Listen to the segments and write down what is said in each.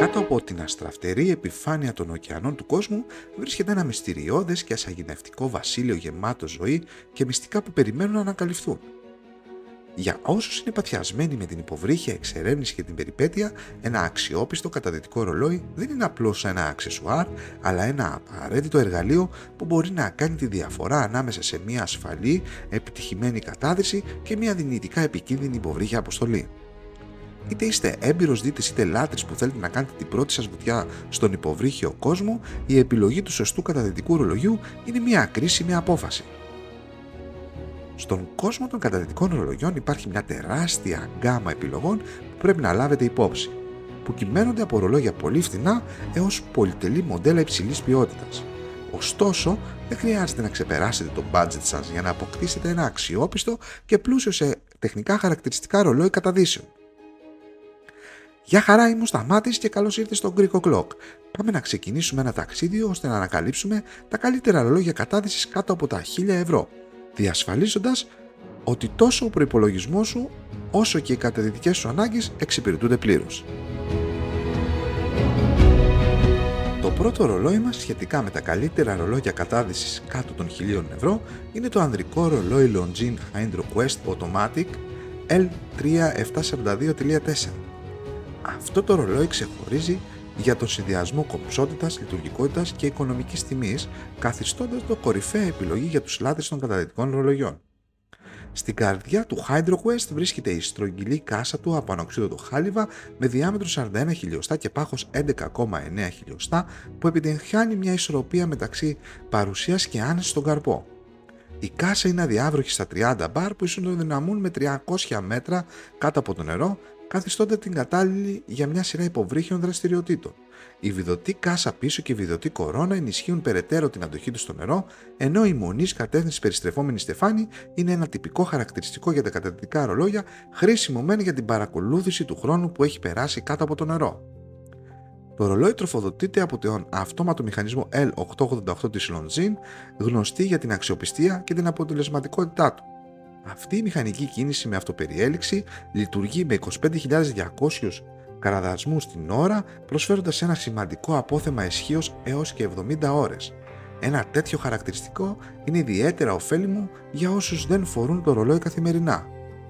Κάτω από την αστραφτερή επιφάνεια των ωκεανών του κόσμου βρίσκεται ένα μυστηριώδες και ασαγηνευτικό βασίλειο γεμάτο ζωή και μυστικά που περιμένουν να ανακαλυφθούν. Για όσους είναι παθιασμένοι με την υποβρύχια εξερεύνηση και την περιπέτεια, ένα αξιόπιστο καταδυτικό ρολόι δεν είναι απλώς ένα αξεσουάρ, αλλά ένα απαραίτητο εργαλείο που μπορεί να κάνει τη διαφορά ανάμεσα σε μια ασφαλή, επιτυχημένη κατάδυση και μια δυνητικά επικίνδυνη υποβρύχια αποστολή. Είτε είστε έμπειρος δίτης είτε λάτρης που θέλετε να κάνετε την πρώτη σας βουτιά στον υποβρύχιο κόσμο, η επιλογή του σωστού καταδυτικού ρολογιού είναι μια κρίσιμη απόφαση. Στον κόσμο των καταδυτικών ρολογιών υπάρχει μια τεράστια γκάμα επιλογών που πρέπει να λάβετε υπόψη, που κυμαίνονται από ρολόγια πολύ φθηνά έως πολυτελή μοντέλα υψηλής ποιότητας. Ωστόσο, δεν χρειάζεται να ξεπεράσετε το budget σας για να αποκτήσετε ένα αξιόπιστο και πλούσιο σε τεχνικά χαρακτηριστικά ρολόι καταδύσεων. Γεια χαρά, είμαι ο Σταμάτης και καλώς ήρθες στο Greek O'Clock. Πάμε να ξεκινήσουμε ένα ταξίδι ώστε να ανακαλύψουμε τα καλύτερα ρολόγια κατάδυσης κάτω από τα 1000 ευρώ, διασφαλίζοντας ότι τόσο ο προϋπολογισμός σου όσο και οι καταδυτικές σου ανάγκες εξυπηρετούνται πλήρως. Το πρώτο ρολόι μας σχετικά με τα καλύτερα ρολόγια κατάδυσης κάτω των 1000 ευρώ είναι το ανδρικό ρολόι Longines Hydro Quest Automatic L3742-4. Αυτό το ρολόι ξεχωρίζει για τον συνδυασμό κομψότητας, λειτουργικότητας και οικονομικής τιμής, καθιστώντας το κορυφαία επιλογή για τους λάτρες των καταδυτικών ρολογιών. Στην καρδιά του Hydro Quest βρίσκεται η στρογγυλή κάσα του από ανοξίδωτο χάλιβα με διάμετρο 41 χιλιοστά και πάχος 11,9 χιλιοστά που επιτυγχάνει μια ισορροπία μεταξύ παρουσίας και άνεσης στον καρπό. Η κάσα είναι αδιάβροχη στα 30 μπαρ που ισοδυναμούν με 300 μέτρα κάτω από το νερό, καθιστώντα την κατάλληλη για μια σειρά υποβρύχιων δραστηριοτήτων. Η βιδωτή κάσα πίσω και η βιδωτή κορώνα ενισχύουν περαιτέρω την αντοχή του στο νερό, ενώ η μονής κατεύθυνση περιστρεφόμενη στεφάνη είναι ένα τυπικό χαρακτηριστικό για τα καταδυτικά ρολόγια, χρήσιμο μεν για την παρακολούθηση του χρόνου που έχει περάσει κάτω από το νερό. Το ρολόι τροφοδοτείται από τον αυτόματο μηχανισμό L888 της Longines, γνωστή για την αξιοπιστία και την αποτελεσματικότητά του. Αυτή η μηχανική κίνηση με αυτοπεριέλιξη λειτουργεί με 25.200 καραδασμούς την ώρα, προσφέροντας ένα σημαντικό απόθεμα ισχύως έως και 70 ώρες. Ένα τέτοιο χαρακτηριστικό είναι ιδιαίτερα ωφέλιμο για όσους δεν φορούν το ρολόι καθημερινά.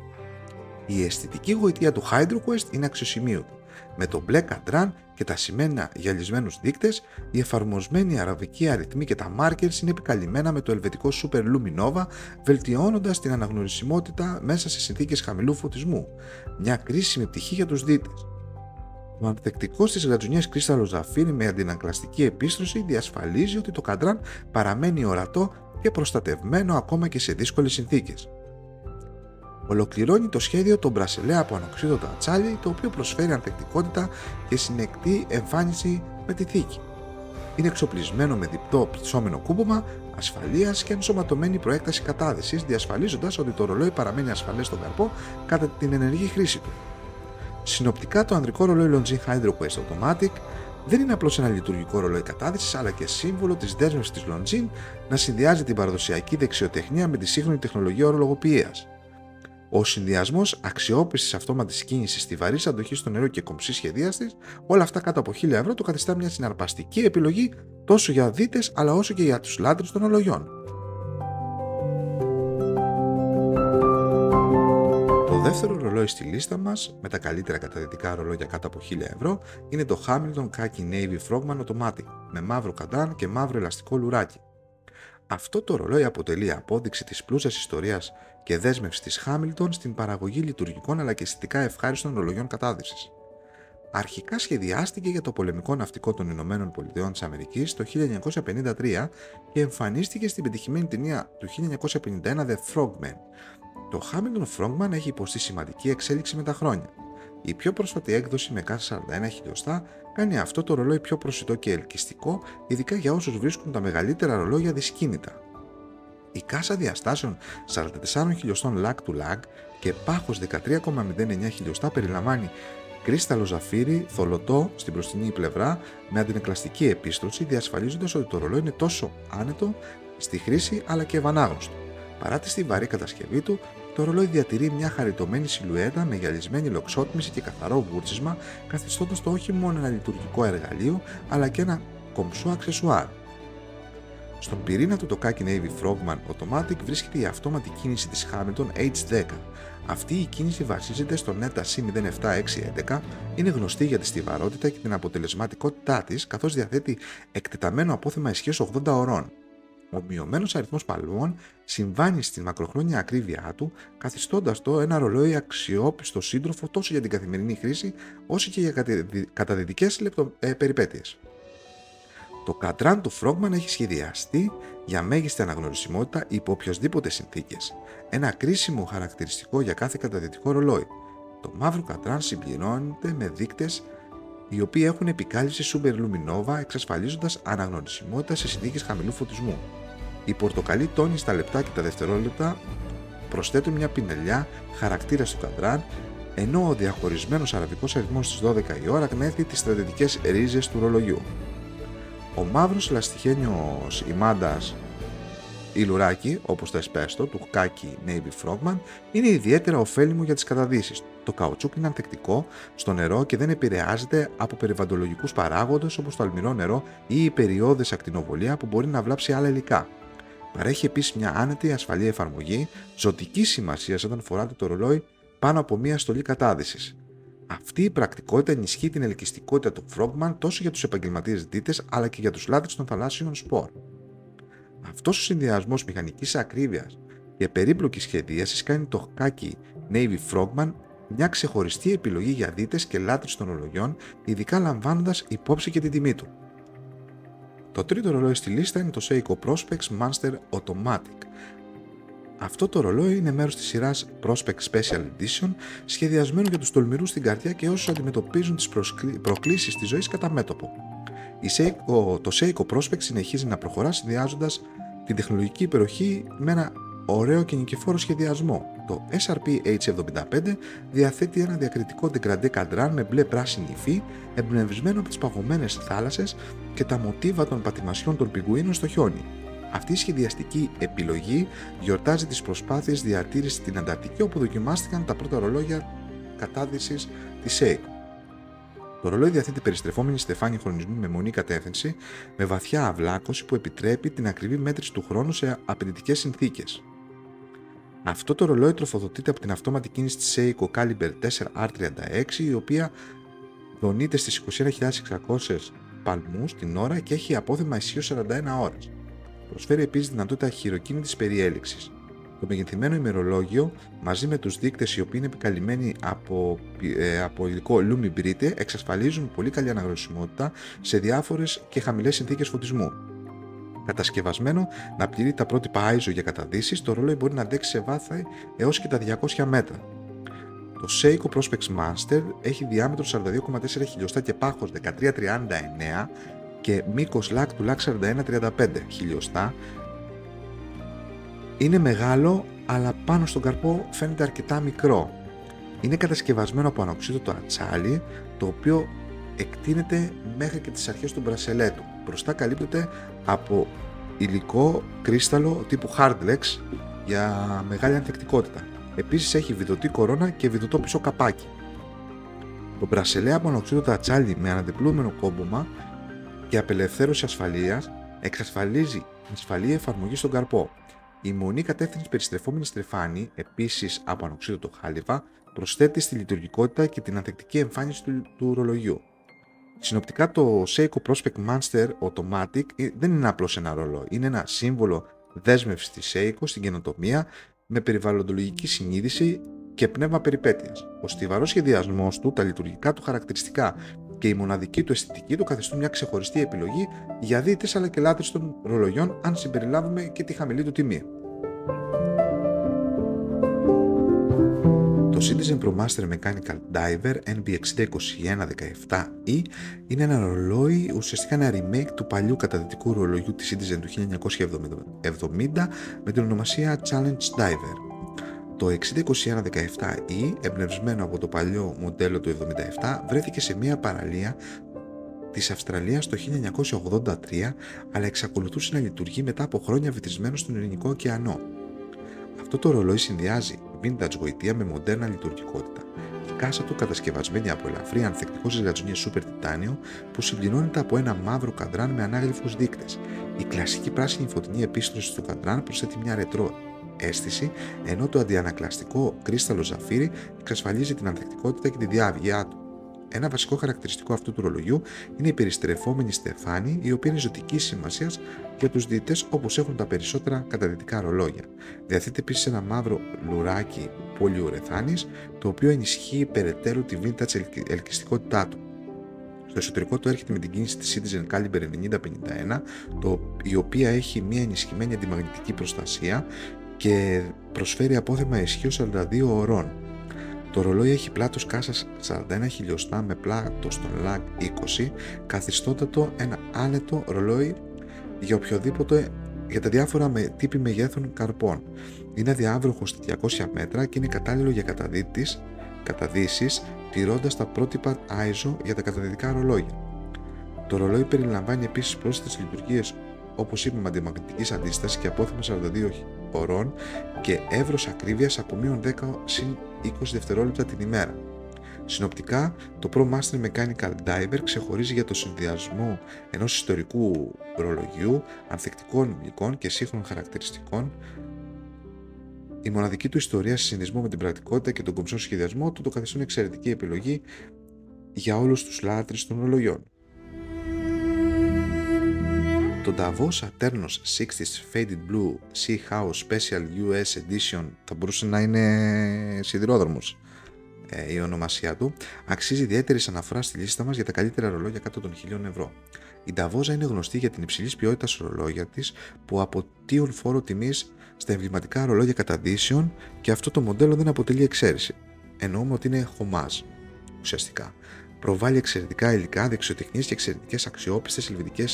Η αισθητική γοητεία του Hydro Quest είναι αξιοσημείωτη. Με το μπλε καντράν και τα σημαίνα γυαλισμένους δείκτες, η εφαρμοσμένη αραβική αριθμή και τα markers είναι επικαλυμμένα με το ελβετικό Super Luminova, βελτιώνοντας την αναγνωρισιμότητα μέσα σε συνθήκες χαμηλού φωτισμού, μια κρίσιμη πτυχή για τους δίτες. Το ανθεκτικό στις γρατζουνιές κρίσταλλο ζαφύρι με αντινακλαστική επίστρωση διασφαλίζει ότι το καντράν παραμένει ορατό και προστατευμένο ακόμα και σε δύσκολες συνθήκες. Ολοκληρώνει το σχέδιο το μπρασελέ από ανοξίδωτο ατσάλι, το οποίο προσφέρει ανθεκτικότητα και συνεκτή εμφάνιση με τη θήκη. Είναι εξοπλισμένο με διπτό ψώμενο κούμπομα ασφαλείας και ενσωματωμένη προέκταση κατάδυσης, διασφαλίζοντας ότι το ρολόι παραμένει ασφαλές στον καρπό κατά την ενεργή χρήση του. Συνοπτικά, το ανδρικό ρολόι Longines Hydro Quest Automatic δεν είναι απλώς ένα λειτουργικό ρολόι κατάδυσης, αλλά και σύμβολο της δέσμευσης της Longines να συνδυάζει την παραδοσιακή δεξιοτεχνία με τη σύγχρονη τεχνολογία ορολογοποιίας. Ο συνδυασμός αξιόπιστης αυτόματης κίνησης, στιβαρής αντοχής στο νερό και κομψής σχεδίας της, όλα αυτά κάτω από 1000 ευρώ, το καθιστά μια συναρπαστική επιλογή τόσο για δίτες αλλά όσο και για τους λάτρες των ρολογιών. Το δεύτερο ρολόι στη λίστα μας με τα καλύτερα καταδυτικά ρολόγια κάτω από 1000 ευρώ είναι το Hamilton Khaki Navy Frogman Automatic με μαύρο καντράν και μαύρο ελαστικό λουράκι. Αυτό το ρολόι αποτελεί απόδειξη της πλούσιας ιστορίας και δέσμευσης της Hamilton στην παραγωγή λειτουργικών αλλά και αισθητικά ευχάριστων ρολογιών κατάδυσης. Αρχικά σχεδιάστηκε για το πολεμικό ναυτικό των Ηνωμένων Πολιτειών της Αμερικής το 1953 και εμφανίστηκε στην πετυχημένη ταινία του 1951 The Frogman. Το Hamilton Frogman έχει υποστεί σημαντική εξέλιξη με τα χρόνια. Η πιο πρόσφατη έκδοση με κάθε 41 χιλιοστά κάνει αυτό το ρολόι πιο προσιτό και ελκυστικό, ειδικά για όσους βρίσκουν τα μεγαλύτερα ρολόγια δυσκίνητα. Η κάσα διαστάσεων 44 χιλιοστών lag to lag και πάχος 13,09 χιλιοστά περιλαμβάνει κρίσταλλο ζαφύρι θολωτό στην μπροστινή πλευρά με αντινεκλαστική επίστρωση, διασφαλίζοντας ότι το ρολόι είναι τόσο άνετο στη χρήση αλλά και ευανάγνωστο. Παρά τη στιβαρή κατασκευή του, το ρολόι διατηρεί μια χαριτωμένη σιλουέτα με γυαλισμένη λοξότμηση και καθαρό βούρτσισμα, καθιστώντας το όχι μόνο ένα λειτουργικό εργαλείο, αλλά και ένα κομψό αξεσουάρ. Στον πυρήνα του τοκάκι Navy Frogman Automatic βρίσκεται η αυτόματη κίνηση της Hamilton H10. Αυτή η κίνηση βασίζεται στο NETA C07611, είναι γνωστή για τη στιβαρότητα και την αποτελεσματικότητά της, καθώς διαθέτει εκτεταμένο απόθεμα ισχύως 80 ωρών. Ο μειωμένος αριθμός παλμών συμβάνει στην μακροχρόνια ακρίβειά του, καθιστώντας το ένα ρολόι αξιόπιστο σύντροφο τόσο για την καθημερινή χρήση, όσο και για καταδυτικές περιπέτειες. Το καντράν του Frogman έχει σχεδιαστεί για μέγιστη αναγνωρισιμότητα υπό οποιοσδήποτε συνθήκες. Ένα κρίσιμο χαρακτηριστικό για κάθε καταδυτικό ρολόι. Το μαύρο καντράν συμπληρώνεται με δείκτες οι οποίοι έχουν επικάλυψη Super Luminova, εξασφαλίζοντας αναγνωρισιμότητα σε συνθήκες χαμηλού φωτισμού. Οι πορτοκαλί τόνοι στα λεπτά και τα δευτερόλεπτα προσθέτουν μια πινελιά χαρακτήρα στο καντράν, ενώ ο διαχωρισμένος αραβικός αριθμός στις 12 η ώρα γνέθει τις στρατιωτικές ρίζες του ρολογιού. Ο μαύρος λαστιχένιος ημάντας ηλουράκι, όπως το εσπέστο του χουκάκι Navy Frogman, είναι ιδιαίτερα ωφέλιμο για τις καταδύσεις. Το καουτσούκ είναι ανθεκτικό στο νερό και δεν επηρεάζεται από περιβαλλοντολογικούς παράγοντες όπως το αλμυρό νερό ή η περιόδες ακτινοβολία που μπορεί να βλάψει άλλα υλικά. Παρέχει επίσης μια άνετη ασφαλή εφαρμογή, ζωτικής σημασίας όταν φοράτε το ρολόι πάνω από μια στολή κατάδυσης. Αυτή η πρακτικότητα ενισχύει την ελκυστικότητα του Frogman τόσο για τους επαγγελματίες δίτες αλλά και για τους λάτρεις των θαλάσσιων σπορ. Αυτός ο συνδυασμός μηχανικής ακρίβειας και περίπλοκης σχεδίασης κάνει το χουκάκι Navy Frogman μια ξεχωριστή επιλογή για δίτες και λάτρεις των ρολογιών, ειδικά λαμβάνοντας υπόψη και την τιμή του. Το τρίτο ρολόι στη λίστα είναι το Seiko Prospex Monster Automatic. Αυτό το ρολόι είναι μέρος της σειράς Prospex Special Edition, σχεδιασμένο για τους τολμηρούς στην καρδιά και όσους αντιμετωπίζουν τις προκλήσεις της ζωής κατά μέτωπο. Το Seiko Prospex συνεχίζει να προχωρά συνδυάζοντας την τεχνολογική υπεροχή με ένα ωραίο και νικηφόρο σχεδιασμό. Το SRP H75 διαθέτει ένα διακριτικό ντεγκραντέ καντράν με μπλε πράσινη υφή, εμπνευσμένο από τις παγωμένες θάλασσες και τα μοτίβα των πατημασιών των πιγκουίνων στο χιόνι. Αυτή η σχεδιαστική επιλογή γιορτάζει τις προσπάθειες διατήρησης στην Ανταρκτική, όπου δοκιμάστηκαν τα πρώτα ρολόγια κατάδυσης της Seiko. Το ρολόι διαθέτει περιστρεφόμενη στεφάνια χρονισμού με μονή κατεύθυνση, με βαθιά αυλάκωση που επιτρέπει την ακριβή μέτρηση του χρόνου σε απαιτητικές συνθήκες. Αυτό το ρολόι τροφοδοτείται από την αυτόματη κίνηση της Seiko Caliber 4R36, η οποία δονείται στις 21.600 παλμούς την ώρα και έχει απόθεμα ισχύως 41 ώρες. Προσφέρει επίσης δυνατότητα χειροκίνητης περιέλεξης. Το μεγεθυμένο ημερολόγιο μαζί με τους δείκτες οι οποίοι είναι επικαλυμμένοι από υλικό Lumi Brite εξασφαλίζουν πολύ καλή αναγνωρισιμότητα σε διάφορες και χαμηλές συνθήκες φωτισμού. Κατασκευασμένο να πληρεί τα πρότυπα ISO για καταδύσεις, το ρολόι μπορεί να αντέξει σε βάθη έως και τα 200 μέτρα. Το Seiko Prospex Monster έχει διάμετρο 42,4 χιλιοστά και πάχος 13,39 και μήκος λάκ του λάκ 41,35 χιλιοστά. Είναι μεγάλο, αλλά πάνω στον καρπό φαίνεται αρκετά μικρό. Είναι κατασκευασμένο από ανοξίδωτο ατσάλι, το οποίο εκτείνεται μέχρι και τις αρχές του μπρασελέτου. Μπροστά καλύπτεται από υλικό κρίσταλο τύπου Hardlex για μεγάλη ανθεκτικότητα. Επίσης έχει βιδωτή κορώνα και βιδωτό πίσω καπάκι. Το μπρασελέ από ανοξίδωτο ατσάλι με αναδιπλούμενο κόμπομα και απελευθέρωση ασφαλείας εξασφαλίζει ασφαλή εφαρμογή στον καρπό. Η μονή κατεύθυνση περιστρεφόμενη στρεφάνη, επίσης από ανοξίδωτο χάλιβα, προσθέτει στη λειτουργικότητα και την ανθεκτική εμφάνιση του ρολογιού. Συνοπτικά, το Seiko Prospex Monster Automatic δεν είναι απλώς ένα ρολόι, είναι ένα σύμβολο δέσμευσης της Seiko στην καινοτομία με περιβαλλοντολογική συνείδηση και πνεύμα περιπέτειας. Ο στιβαρός σχεδιασμός του, τα λειτουργικά του χαρακτηριστικά και η μοναδική του αισθητική του καθιστούν μια ξεχωριστή επιλογή για δίτες αλλά και λάτρεις των ρολογιών, αν συμπεριλάβουμε και τη χαμηλή του τιμή. Το Citizen ProMaster Mechanical Diver NB602117E είναι ένα ρολόι, ουσιαστικά ένα remake του παλιού καταδυτικού ρολογιού της Citizen του 1970 με την ονομασία Challenge Diver. Το 602117E, εμπνευσμένο από το παλιό μοντέλο του 1977, βρέθηκε σε μια παραλία της Αυστραλίας το 1983, αλλά εξακολουθούσε να λειτουργεί μετά από χρόνια βυθισμένο στον Ειρηνικό ωκεανό. Αυτό το ρολόι συνδυάζει vintage γοητεία με μοντέρνα λειτουργικότητα. Η κάσα του κατασκευασμένη από ελαφρύ ανθεκτικό στις γρατζουνιές σούπερ τιτάνιο που συμπληρώνεται από ένα μαύρο καντράν με ανάγλυφους δείκτες. Η κλασική πράσινη φωτεινή επίστρωση του καντράν προσθέτει μια ρετρό αίσθηση, ενώ το αντιανακλαστικό κρίσταλο ζαφύρι εξασφαλίζει την ανθεκτικότητα και τη διάβγειά του. Ένα βασικό χαρακτηριστικό αυτού του ρολογιού είναι η περιστρεφόμενη στεφάνη, η οποία είναι ζωτική σημασία για τους διαιτητές όπως έχουν τα περισσότερα καταδυτικά ρολόγια. Διαθέτει επίσης ένα μαύρο λουράκι πολυουρεθάνης, το οποίο ενισχύει περαιτέρω τη vintage ελκυστικότητά του. Στο εσωτερικό του έρχεται με την κίνηση της Citizen Caliber 9051, η οποία έχει μια ενισχυμένη αντιμαγνητική προστασία και προσφέρει απόθεμα ισχύως 42 ωρών. Το ρολόι έχει πλάτος κάσας 41 χιλιοστά με πλάτος των lag 20, καθιστώντας το ένα άνετο ρολόι για τα διάφορα τύπη μεγέθων καρπών. Είναι αδιάβροχο στα 200 μέτρα και είναι κατάλληλο για καταδύσεις, τηρώντας τα πρότυπα ISO για τα καταδυτικά ρολόγια. Το ρολόι περιλαμβάνει επίσης πρόσθετες λειτουργίες, όπως είπαμε, αντιμαγνητικής αντίστασης και απόθεμα 42 ωρών και εύρος ακρίβειας από -10 συν 20 δευτερόλεπτα την ημέρα. Συνοπτικά, το Pro Master Mechanical Diver ξεχωρίζει για το συνδυασμό ενός ιστορικού ρολογιού, ανθεκτικών υλικών και σύγχρονων χαρακτηριστικών. Η μοναδική του ιστορία σε συνδυασμό με την πρακτικότητα και τον κομψό σχεδιασμό του το καθιστούν εξαιρετική επιλογή για όλους τους λάτρεις των ρολογιών. Το Davos Aternos 60's Faded Blue Sea House Special US Edition, θα μπορούσε να είναι σιδηρόδρομος η ονομασία του, αξίζει ιδιαίτερη αναφορά στη λίστα μας για τα καλύτερα ρολόγια κάτω των 1.000 ευρώ. Η Davosa είναι γνωστή για την υψηλής ποιότητας ρολόγια της που αποτείουν φόρο τιμής στα εμβληματικά ρολόγια καταδύσεων και αυτό το μοντέλο δεν αποτελεί εξαίρεση. Εννοούμε ότι είναι homage ουσιαστικά. Προβάλλει εξαιρετικά υλικά, δεξιοτεχνίες και εξαιρετικές αξιόπιστες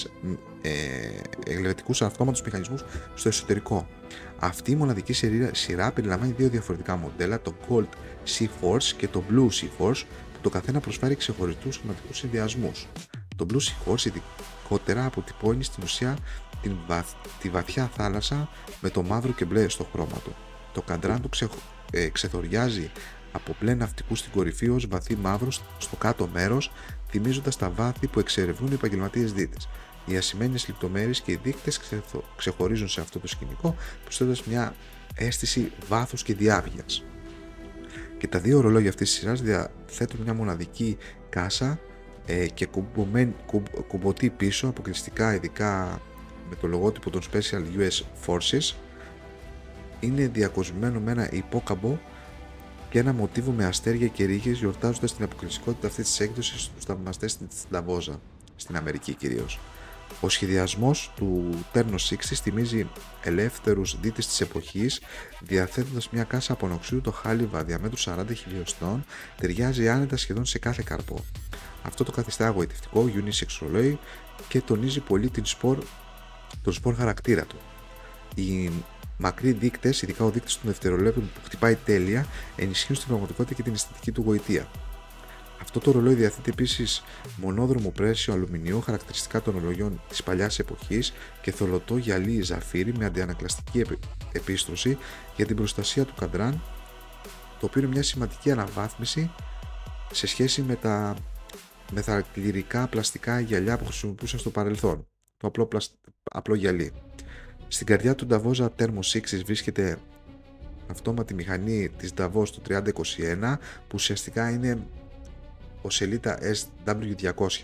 ελβετικούς αυτόματους μηχανισμούς στο εσωτερικό. Αυτή η μοναδική σειρά περιλαμβάνει δύο διαφορετικά μοντέλα, το Gold Sea-Force και το Blue Sea-Force, που το καθένα προσφέρει ξεχωριστούς σχηματικούς συνδυασμούς. Το Blue Sea-Force ειδικότερα αποτυπώνει στην ουσία τη βαθιά θάλασσα με το μαύρο και μπλε στο χρώμα του. Το καντράν του ξεθοριάζει από μπλε ναυτικού στην κορυφή ως βαθύ μαύρο στο κάτω μέρος, θυμίζοντας τα βάθη που εξερευνούν οι επαγγελματίες δίτες. Οι ασημένιες λεπτομέρειες και οι δείκτες ξεχωρίζουν σε αυτό το σκηνικό, προσθέτοντας μια αίσθηση βάθους και διάβγειας. Και τα δύο ρολόγια αυτής της σειράς διαθέτουν μια μοναδική κάσα και κουμπωτή πίσω, αποκλειστικά ειδικά με το λογότυπο των Special US Forces. Είναι διακοσμημένο με ένα υπόκαμπο και ένα μοτίβο με αστέρια και ρίγες, γιορτάζοντας την αποκλειστικότητα αυτής της έκδοσης στους θαυμαστές της Davosa, στην Αμερική κυρίως. Ο σχεδιασμός του Ternos 60 θυμίζει ελεύθερους δίτες της εποχής, διαθέτοντας μια κάσα από ονοξίου το χάλιβα διαμέτρου 40 χιλιοστών, ταιριάζει άνετα σχεδόν σε κάθε καρπό. Αυτό το καθιστά αγωγητευτικό, unisex ρολόι και τονίζει πολύ τον σπορ χαρακτήρα του. Οι μακρύ δείκτες, ειδικά ο δείκτης των δευτερολέπτων που χτυπάει τέλεια, ενισχύουν στην πραγματικότητα και την αισθητική του γοητεία. Αυτό το ρολόι διαθέτει επίσης μονόδρομο πρέσιο αλουμινίου, χαρακτηριστικά των ρολογιών της παλιάς εποχής, και θολωτό γυαλί ζαφύρι με αντιανακλαστική επίστρωση για την προστασία του καντράν, το οποίο είναι μια σημαντική αναβάθμιση σε σχέση με τα μεθακληρικά πλαστικά γυαλιά που χρησιμοποιούσαν στο παρελθόν, το απλό γυαλί. Στην καρδιά του Davosa Thermos 6 βρίσκεται αυτόματη μηχανή της Davos του 3021, που ουσιαστικά είναι ο σελίτα SW200.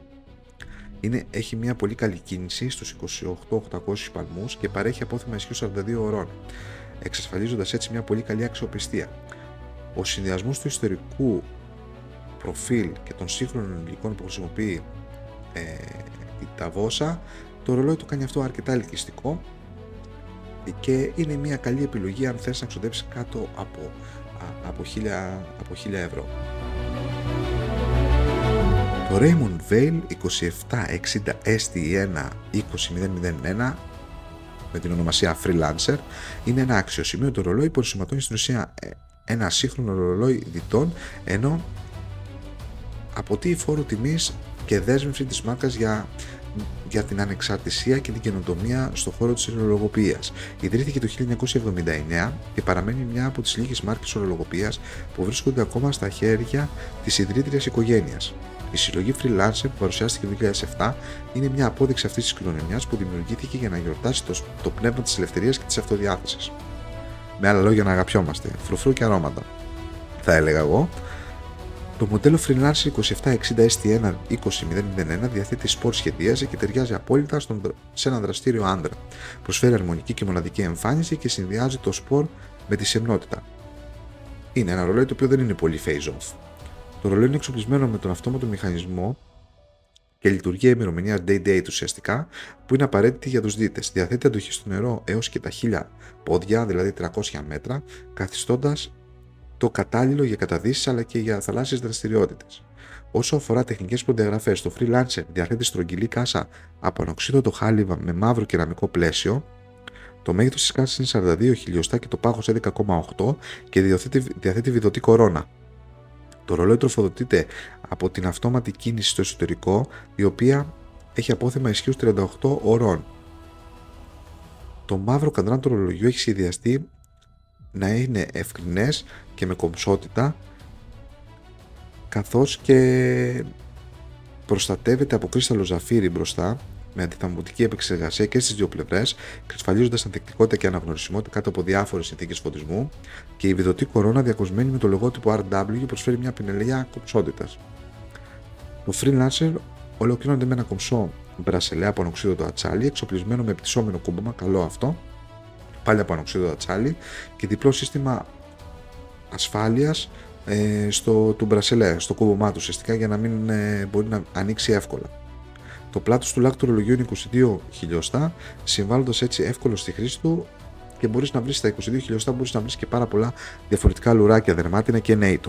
Έχει μια πολύ καλή κίνηση στους 28.800 παλμούς και παρέχει απόθεμα ισχύου 42 ωρών, εξασφαλίζοντας έτσι μια πολύ καλή αξιοπιστία. Ο συνδυασμός του ιστορικού προφίλ και των σύγχρονων υλικών που χρησιμοποιεί η Davosa, το ρολόι του κάνει αυτό αρκετά ελκυστικό και είναι μια καλή επιλογή αν θες να ξοδέψεις κάτω από 1.000 ευρώ. Το Raymond Weil 2760 ST1 20001 με την ονομασία Freelancer είναι ένα αξιοσημείωτο ρολόι που ενσωματώνει στην ουσία ένα σύγχρονο ρολόι διτών, ενώ αποτείει φόρο τιμής και δέσμευση της μάρκας για για την ανεξαρτησία και την καινοτομία στον χώρο της ορολογοποιίας. Ιδρύθηκε το 1979 και παραμένει μια από τις λίγες μάρκες ορολογοποιίας που βρίσκονται ακόμα στα χέρια της ιδρύτριας οικογένειας. Η συλλογή Freelancer που παρουσιάστηκε το 2007 είναι μια απόδειξη αυτής της κληρονομιάς που δημιουργήθηκε για να γιορτάσει το πνεύμα της ελευθερίας και της αυτοδιάθεσης. Με άλλα λόγια, να αγαπιόμαστε, φρουφρού και αρώματα, θα έλεγα εγώ. Το μοντέλο Freelancer 2760 ST1 20001 διαθέτει σπορ σχεδίαζε και ταιριάζει απόλυτα σε έναν δραστήριο άντρα. Προσφέρει αρμονική και μοναδική εμφάνιση και συνδυάζει το σπορ με τη σεμνότητα. Είναι ένα ρολόι το οποίο δεν είναι πολύ face-off. Το ρολόι είναι εξοπλισμένο με τον αυτόματο μηχανισμό και λειτουργία ημερομηνία day-date ουσιαστικά, που είναι απαραίτητη για τους δίτες. Διαθέτει αντοχή στο νερό έως και τα 1000 πόδια, δηλαδή 300 μέτρα, καθιστώντας το κατάλληλο για καταδύσεις αλλά και για θαλάσσιες δραστηριότητες. Όσο αφορά τεχνικές προδιαγραφές, το Freelancer διαθέτει στρογγυλή κάσα από ανοξίδωτο χάλιβα με μαύρο κεραμικό πλαίσιο. Το μέγεθος της κάσας είναι 42 χιλιοστά και το πάχος 11,8 και διαθέτει βιδωτή κορώνα. Το ρολόι τροφοδοτείται από την αυτόματη κίνηση στο εσωτερικό, η οποία έχει απόθεμα ισχύως 38 ωρών. Το μαύρο καντράν του ρολογιού έχει σχεδιαστεί να είναι ευκρινές και με κομψότητα, καθώς και προστατεύεται από κρίσταλλο ζαφύρι μπροστά με αντιθαμβωτική επεξεργασία και στις δύο πλευρές, εξασφαλίζοντας ανθεκτικότητα και αναγνωρισιμότητα κάτω από διάφορες συνθήκες φωτισμού, και η βιδωτή κορώνα διακοσμένη με το λογότυπο RW προσφέρει μια πινελιά κομψότητας. Το Freelancer ολοκληρώνεται με ένα κομψό μπρασελέ από ανοξίδωτο ατσάλι, εξοπλισμένο με πτυσσόμενο κούμπομα, καλό αυτό, πάλι από ανοξίδωτο ατσάλι, και διπλό σύστημα ασφάλειας του μπρασελέ, στο κούμπομά του ουσιαστικά, για να μην μπορεί να ανοίξει εύκολα. Το πλάτος του λάκτου ρολογιού είναι 22 χιλιοστά, συμβάλλοντας έτσι εύκολο στη χρήση του, και μπορείς να βρεις στα 22 χιλιοστά μπορείς να βρεις και πάρα πολλά διαφορετικά λουράκια, δερμάτινα και NATO.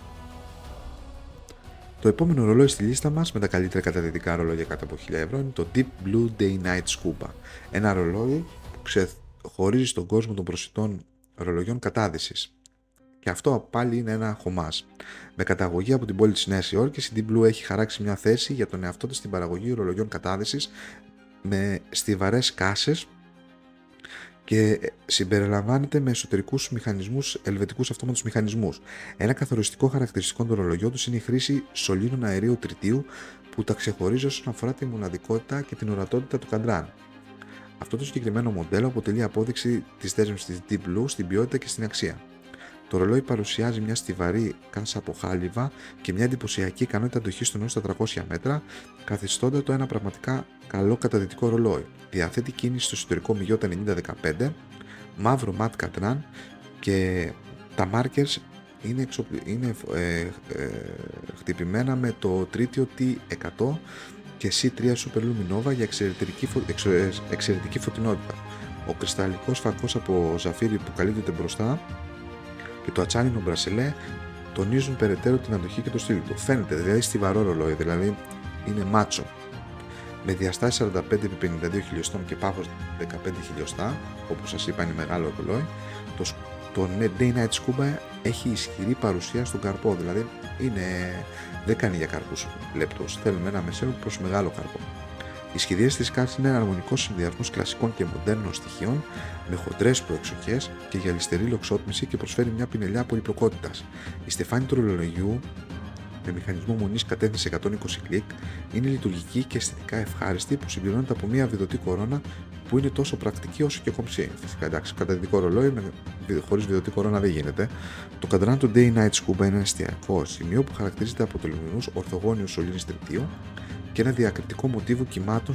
Το επόμενο ρολόι στη λίστα μας με τα καλύτερα καταδυτικά ρολόγια κάτω από 1000 ευρώ είναι το Deep Blue Day Night Scuba. Ένα ρολόι που ξεχωρίζει στον κόσμο των προσιτών ρολογιών κατάδυσης. Και αυτό πάλι είναι ένα χωμάζ. Με καταγωγή από την πόλη της Νέας Υόρκης, η Deep Blue έχει χαράξει μια θέση για τον εαυτό της στην παραγωγή ρολογιών κατάδυσης με στιβαρές κάσες και συμπεριλαμβάνεται με εσωτερικούς μηχανισμούς, ελβετικούς αυτόματους μηχανισμούς. Ένα καθοριστικό χαρακτηριστικό των ρολογιών τους είναι η χρήση σωλήνων αερίου τριτίου που τα ξεχωρίζει όσον αφορά τη μοναδικότητα και την ορατότητα του καντράν. Αυτό το συγκεκριμένο μοντέλο αποτελεί απόδειξη της δέσμευσης της Deep Blue στην ποιότητα και στην αξία. Το ρολόι παρουσιάζει μια στιβαρή κάσα από χάλιβα και μια εντυπωσιακή ικανότητα αντοχής των έως 400 μέτρα, καθιστώντας το ένα πραγματικά καλό καταδυτικό ρολόι. Διαθέτει κίνηση στο εσωτερικό Μιγιώτα 9015, μαύρο ματ κατράν, και τα markers είναι χτυπημένα με το τρίτιο T100 και C3 Super Luminova για εξαιρετική φωτεινότητα. Ο κρυσταλλικός φακός από ζαφύρι που καλύπτεται μπροστά και το ατσάλινο μπρασελέ τονίζουν περαιτέρω την αντοχή και το στυλ του. Φαίνεται δηλαδή στιβαρό ρολόι, δηλαδή είναι μάτσο. Με διαστάσεις 45x52 χιλιοστών και πάχος 15 χιλιοστά, όπως σας είπα είναι μεγάλο ρολόι, το Day Night Scuba έχει ισχυρή παρουσία στον καρπό, δηλαδή δεν κάνει για καρπούς λεπτούς, θέλουμε ένα μεσαίο προς μεγάλο καρπό. Η σχεδίαση της κάρτας είναι ένα αρμονικός συνδυασμός κλασικών και μοντέρνων στοιχείων με χοντρές προεξοχές και γυαλιστερή λοξότμηση και προσφέρει μια πινελιά πολυπλοκότητας. Η στεφάνη του ρολογιού με μηχανισμό μονής κατεύθυνση 120 κλικ είναι λειτουργική και αισθητικά ευχάριστη, που συμπληρώνεται από μια βιδωτή κορώνα που είναι τόσο πρακτική όσο και κομψή. Φυσικά εντάξει, καταδυτικό ρολόι χωρίς βιδωτή κορώνα δεν γίνεται. Το καντράν του Day Night Scuba είναι ένα εστιακό σημείο που χαρακτηρίζεται από τελειωμένους ορθογώνιους σωλήνες τριτίου και ένα διακριτικό μοτίβο κυμάτων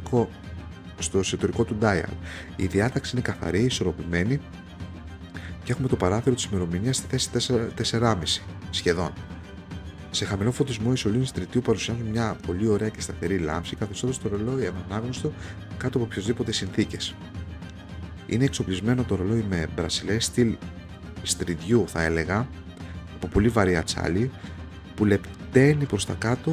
στο εσωτερικό του dial. Η διάταξη είναι καθαρή, ισορροπημένη και έχουμε το παράθυρο της ημερομηνίας στη θέση 4,5 σχεδόν. Σε χαμηλό φωτισμό οι σωλήνες τριτίου παρουσιάζουν μια πολύ ωραία και σταθερή λάμψη, καθιστώντας το ρολόι ευανάγνωστο κάτω από οποιασδήποτε συνθήκες. Είναι εξοπλισμένο το ρολόι με μπρασιλέ στυλ στριδιού, θα έλεγα, από πολύ βαρύ ατσάλι που λεπταίνει προς τα κάτω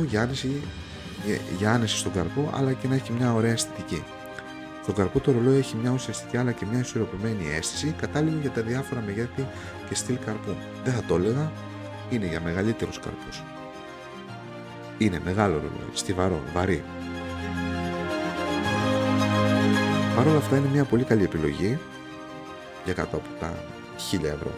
για άνεση στον καρπό, αλλά και να έχει μια ωραία αισθητική. Στον καρπό το ρολόι έχει μια ουσιαστική αλλά και μια ισορροπημένη αίσθηση, κατάλληλη για τα διάφορα μεγέθη και στυλ καρπού. Δεν θα το έλεγα, είναι για μεγαλύτερους καρπούς. Είναι μεγάλο ρολόι, στιβαρό, βαρύ. Παρ' όλα αυτά είναι μια πολύ καλή επιλογή για κάτω από τα 1.000 ευρώ.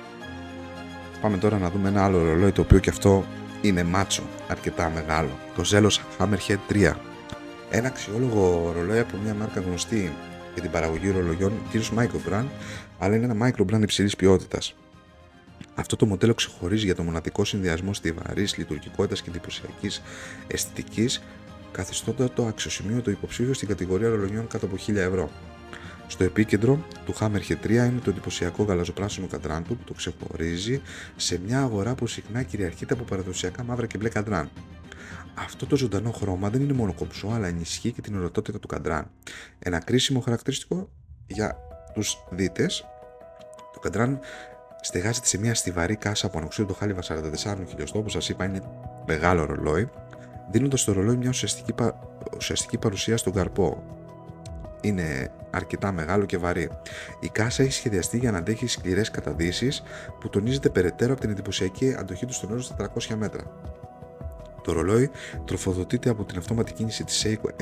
Πάμε τώρα να δούμε ένα άλλο ρολόι, το οποίο και αυτό είναι μάτσο, αρκετά μεγάλο. Το Zelos Hammerhead 3. Ένα αξιόλογο ρολόι από μια μάρκα γνωστή για την παραγωγή ρολογιών, κυρίως micro-brand, αλλά είναι ένα micro-brand υψηλής ποιότητας. Αυτό το μοντέλο ξεχωρίζει για το μοναδικό συνδυασμό στιβαρής λειτουργικότητας και εντυπωσιακής αισθητικής, καθιστώντας το αξιοσημείωτο υποψήφιο στην κατηγορία ρολογιών κάτω από 1.000 ευρώ. Στο επίκεντρο του Hammerhead 3 είναι το εντυπωσιακό γαλαζοπράσινο καντράν του, που το ξεχωρίζει σε μια αγορά που συχνά κυριαρχείται από παραδοσιακά μαύρα και μπλε καντράν. Αυτό το ζωντανό χρώμα δεν είναι μόνο κομψό, αλλά ενισχύει και την ορατότητα του καντράν. Ένα κρίσιμο χαρακτηριστικό για τους δίτες, το καντράν στεγάζεται σε μια στιβαρή κάσα από ανοξίδωτο χάλιβα 44 χιλιοστό, όπως σας είπα είναι μεγάλο ρολόι, δίνοντας στο ρολόι μια ουσιαστική παρουσία στον καρπό. Είναι αρκετά μεγάλο και βαρύ. Η κάσα έχει σχεδιαστεί για να αντέχει σκληρές καταδύσεις, που τονίζεται περαιτέρω από την εντυπωσιακή αντοχή του στον όρο στα 300 μέτρα. Το ρολόι τροφοδοτείται από την αυτόματη κίνηση της Seiko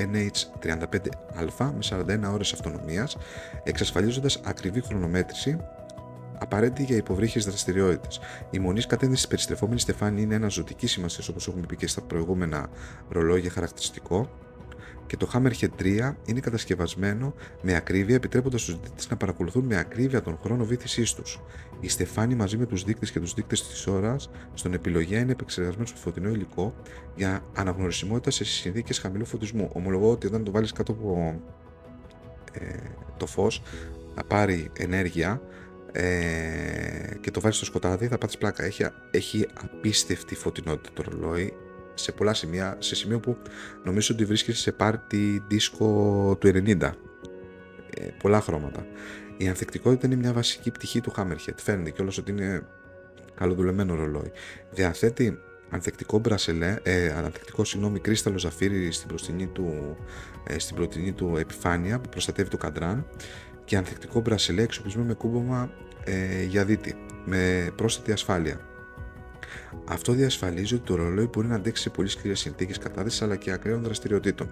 NH35α με 41 ώρες αυτονομίας, εξασφαλίζοντας ακριβή χρονομέτρηση απαραίτητη για υποβρύχιες δραστηριότητες. Η μονής κατεύθυνσης της περιστρεφόμενης στεφάνη είναι ένα ζωτική σημασία, όπως έχουμε πει και στα προηγούμενα ρολόγια χαρακτηριστικό, και το Hammerhead 3 είναι κατασκευασμένο με ακρίβεια, επιτρέποντας στους δείκτες να παρακολουθούν με ακρίβεια τον χρόνο βύθισής τους. Η στεφάνη μαζί με τους δείκτες και τους δείκτες της ώρας στον επιλογέα είναι επεξεργασμένος με φωτεινό υλικό για αναγνωρισιμότητα σε συνθήκες χαμηλού φωτισμού. Ομολογώ ότι όταν το βάλεις κάτω από το φως θα πάρει ενέργεια και το βάλεις στο σκοτάδι, θα πάθεις πλάκα. Έχει απίστευτη φωτεινότητα το ρολόι σε πολλά σημεία, σε σημείο που νομίζω ότι βρίσκεσαι σε πάρτι δίσκο του 90. Πολλά χρώματα. Η ανθεκτικότητα είναι μια βασική πτυχή του Hammerhead. Φαίνεται κιόλας ότι είναι καλοδουλεμένο ρολόι. Διαθέτει ανθεκτικό κρίσταλο ζαφύρι στην μπροστινή του επιφάνεια που προστατεύει το καντράν, και ανθεκτικό μπρασελέ εξοπλισμένο με κούμπομα για δίτη, με πρόσθετη ασφάλεια. Αυτό διασφαλίζει ότι το ρολόι μπορεί να αντέξει σε πολύ σκληρές συνθήκες κατάδυσης αλλά και ακραίων δραστηριοτήτων.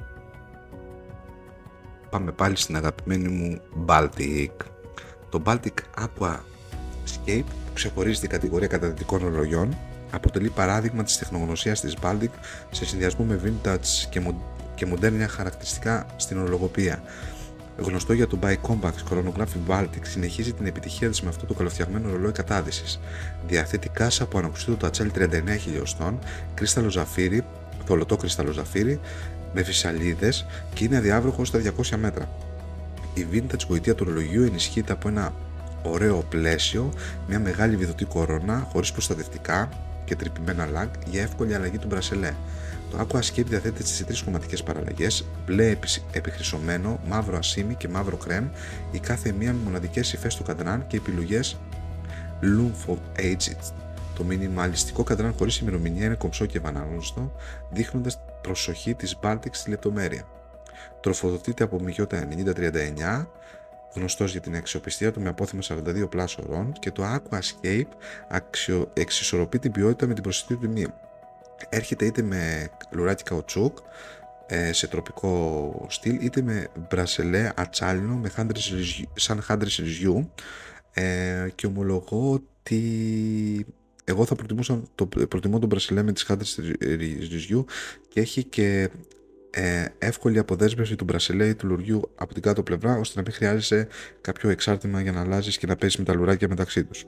Πάμε πάλι στην αγαπημένη μου Baltic. Το Baltic Aqua Scape, που ξεχωρίζει την κατηγορία καταδυτικών ρολογιών, αποτελεί παράδειγμα της τεχνογνωσίας της Baltic σε συνδυασμό με vintage και μοντέρνα χαρακτηριστικά στην ορολογία. Γνωστό για το Bi-Compact Chronographic Baltic, συνεχίζει την επιτυχία της με αυτό το καλοφτιαγμένο ρολόι κατάδυσης. Διαθέτει κάσα από ανοξίδωτο ατσάλι 39 χιλιοστών, κρίσταλο ζαφύρι, θολωτό κρίσταλο ζαφύρι, με φυσαλίδες, και είναι αδιάβροχο στα 200 μέτρα. Η vintage γοητεία του ρολογιού ενισχύεται από ένα ωραίο πλαίσιο, μια μεγάλη βιδωτή κορώνα χωρίς προστατευτικά και τρυπημένα λαγκ για εύκολη αλλαγή του μπρασελέ. Το Aqua Scape διαθέτει σε 3 χρωματικές παραλλαγές, μπλε επιχρυσωμένο, μαύρο ασίμι και μαύρο κρέμ, η κάθε μία με μοναδικές υφές του καντράν και επιλογές Loom of Ages. Το μινιμαλιστικό καντράν χωρίς ημερομηνία είναι κομψό και ευανάγνωστο, δείχνοντας προσοχή της Baltic στη λεπτομέρεια. Τροφοδοτείται από μυγιώτα 9039, γνωστός για την αξιοπιστία του με απόθεμα 42 πλάσ ωρών, και το Aqua Scape εξισορροπεί την ποιότητα με την προσιτή τιμή. Έρχεται είτε με λουράκι καουτσούκ σε τροπικό στυλ, είτε με μπρασελέ ατσάλινο με σαν χάντρες ρυζιού, και ομολογώ ότι εγώ θα προτιμώ τον μπρασελέ με τις χάντρες ρυζιού, και έχει και εύκολη αποδέσμευση του μπρασελέ ή του λουριού από την κάτω πλευρά, ώστε να μην χρειάζεσαι κάποιο εξάρτημα για να αλλάζεις και να παίζεις με τα λουράκια μεταξύ τους.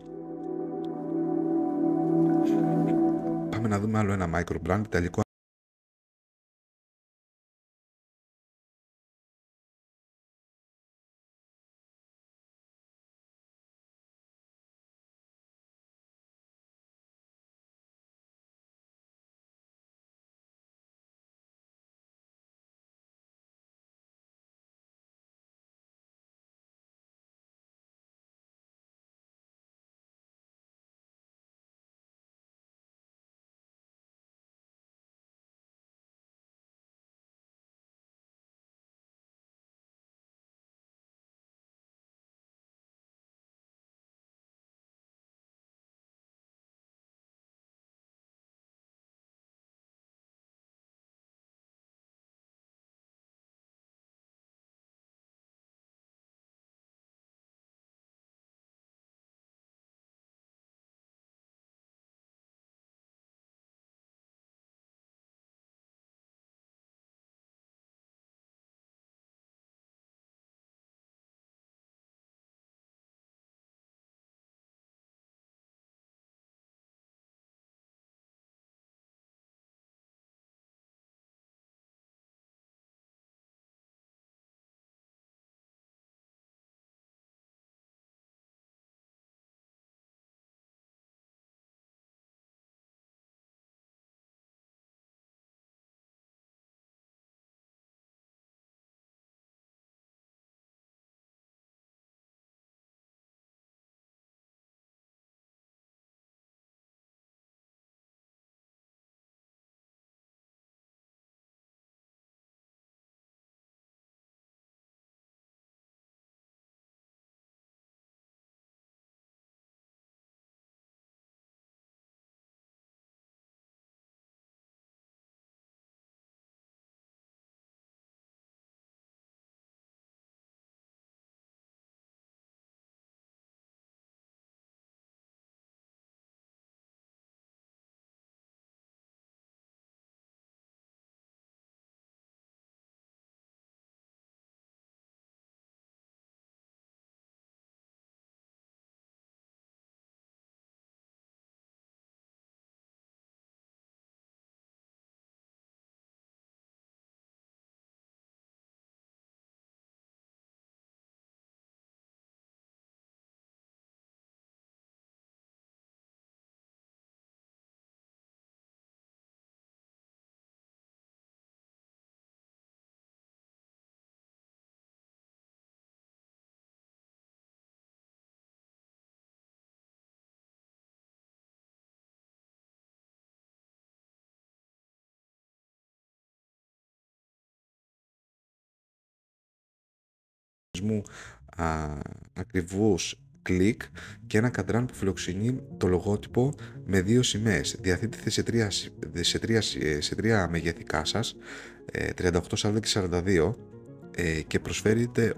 Πάμε να δούμε άλλο ένα micro brand ιταλικό φωτισμού ακριβούς κλικ και ένα καντράν που φιλοξενεί το λογότυπο με 2 σημαίες. Διαθέτει σε τρία μεγέθη κάσας, 38, 40 και 42, και προσφέρεται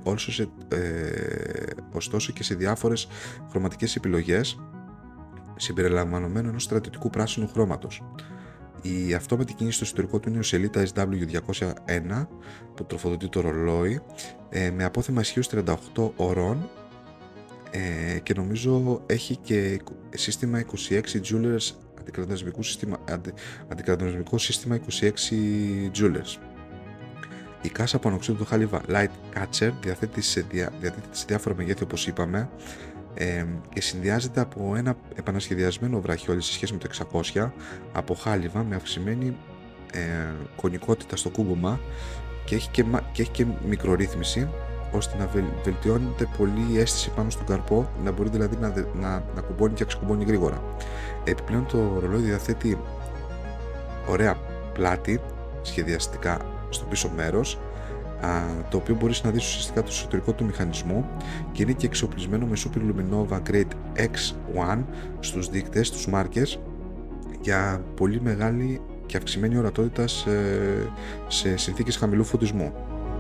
ωστόσο και σε διάφορες χρωματικές επιλογές, συμπεριλαμβανομένου ενός στρατιωτικού πράσινου χρώματος. Η αυτόματη κίνηση στο εσωτερικό του είναι ο Sellita SW201 που τροφοδοτεί το ρολόι, με απόθεμα ισχύως 38 ωρών, και νομίζω έχει και σύστημα 26 Joulers, αντικρατονισμικό σύστημα 26 Joulers. Η κάσα που ανοξύνει το χάλιβα Light Catcher διαθέτει σε διάφορα μεγέθη, όπως είπαμε, και συνδυάζεται από ένα επανασχεδιασμένο βραχιόλι σε σχέση με το 600 από χάλιβα με αυξημένη κονικότητα στο κούμπομα, και έχει και μικρορύθμιση, ώστε να βελτιώνεται πολύ η αίσθηση πάνω στον καρπό, να μπορεί δηλαδή να κουμπώνει και ξεκουμπώνει γρήγορα. Επιπλέον το ρολόι διαθέτει ωραία πλάτη σχεδιαστικά στο πίσω μέρος, το οποίο μπορείς να δεις ουσιαστικά το εσωτερικό του μηχανισμού, και είναι και εξοπλισμένο με Super Luminova Grade X1 στους δείκτες, τους markers, για πολύ μεγάλη και αυξημένη ορατότητα σε συνθήκες χαμηλού φωτισμού.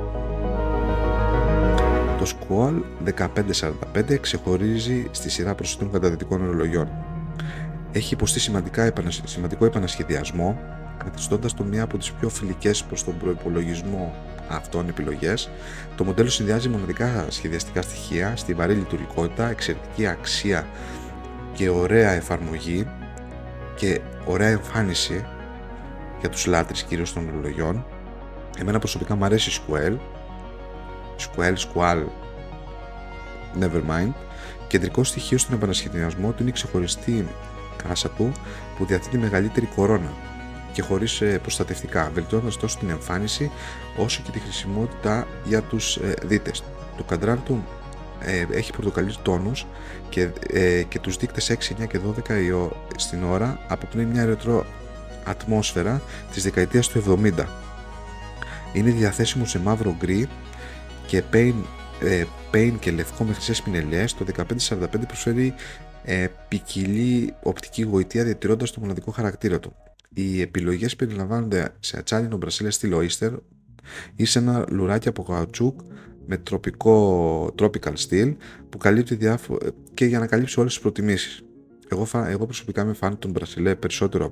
Το Squall 1545 ξεχωρίζει στη σειρά προσιτών καταδυτικών ορολογιών. Έχει υποστεί σημαντικό επανασχεδιασμό, καθιστώντας το μία από τις πιο φιλικές προς τον προϋπολογισμό αυτών επιλογές. Το μοντέλο συνδυάζει μοναδικά σχεδιαστικά στοιχεία, στιβαρή λειτουργικότητα, εξαιρετική αξία και ωραία εφαρμογή και ωραία εμφάνιση για τους λάτρεις κυρίως των ορολογιών. Εμένα προσωπικά μου αρέσει η Squall, never mind. Κεντρικό στοιχείο στον επανασχεδιασμό του είναι η ξεχωριστή κάσα του που διαθέτει μεγαλύτερη κορώνα και χωρίς προστατευτικά, βελτιώνοντας τόσο την εμφάνιση όσο και τη χρησιμότητα για τους δίτες. Το καντράν του έχει πορτοκαλί τόνους και τους δείκτες 6, 9 και 12 στην ώρα αποπνέει μια ρετρό ατμόσφαιρα της δεκαετίας του 70. Είναι διαθέσιμο σε μαύρο γκρι και pain και λευκό με χρυσές πινελιές. Το 1545 προσφέρει ποικιλή οπτική γοητεία, διατηρώντας το μοναδικό χαρακτήρα του. Οι επιλογές περιλαμβάνονται σε ατσάλινο μπρασίλε στυλ Oyster ή σε ένα λουράκι από καουτσούκ με tropical style που καλύπτει και για να καλύψει όλες τις προτιμήσεις. Εγώ προσωπικά είμαι φαν των μπρασίλε περισσότερο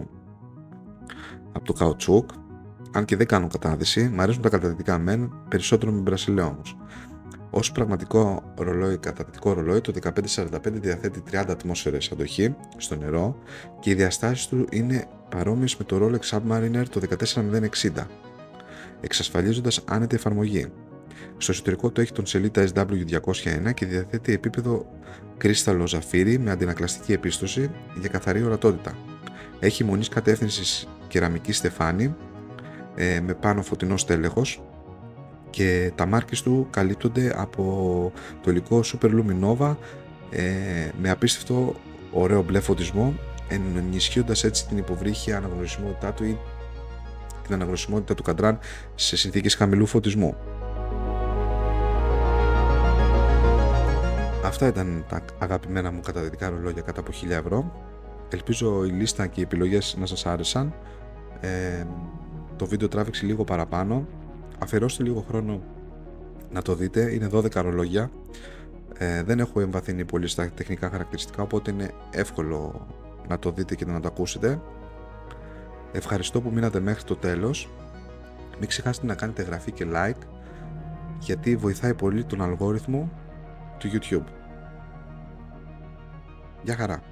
από το καουτσούκ, αν και δεν κάνω κατάδυση. Μ' αρέσουν τα καταδυτικά μεν, περισσότερο με μπρασίλε όμως. Ως πραγματικό καταδυτικό ρολόι, το 1545 διαθέτει 30 ατμόσφαιρες αντοχή στο νερό και οι διαστάσεις του είναι παρόμοιες με το Rolex Submariner το 14060, εξασφαλίζοντας άνετη εφαρμογή. Στο εσωτερικό του έχει τον Sellita SW201 και διαθέτει επίπεδο κρίσταλο ζαφύρι με αντινακλαστική επίστοση για καθαρή ορατότητα. Έχει μονής κατεύθυνσης κεραμική στεφάνη με πάνω φωτεινό στέλεχος, και τα μάρκες του καλύπτονται από το υλικό Super Luminova με απίστευτο ωραίο μπλε φωτισμό, ενισχύοντας έτσι την υποβρύχια αναγνωρισιμότητά του ή την αναγνωρισιμότητα του καντράν σε συνθήκες χαμηλού φωτισμού. Αυτά ήταν τα αγαπημένα μου καταδυτικά ρολόγια κάτω από 1000 ευρώ. Ελπίζω η λίστα και οι επιλογές να σας άρεσαν. Το βίντεο τράβηξε λίγο παραπάνω. Αφιερώστε λίγο χρόνο να το δείτε. Είναι 12 ρολόγια. Δεν έχω εμβαθύνει πολύ στα τεχνικά χαρακτηριστικά, οπότε είναι εύκολο να το δείτε και να το ακούσετε. Ευχαριστώ που μείνατε μέχρι το τέλος. Μην ξεχάσετε να κάνετε εγγραφή και like, γιατί βοηθάει πολύ τον αλγόριθμο του YouTube. Γεια χαρά!